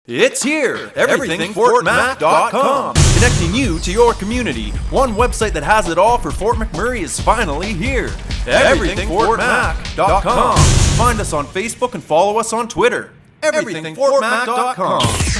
It's here! EverythingFortMac.com, connecting you to your community. One website that has it all for Fort McMurray is finally here. EverythingFortMac.com. Find us on Facebook and follow us on Twitter. EverythingFortMac.com.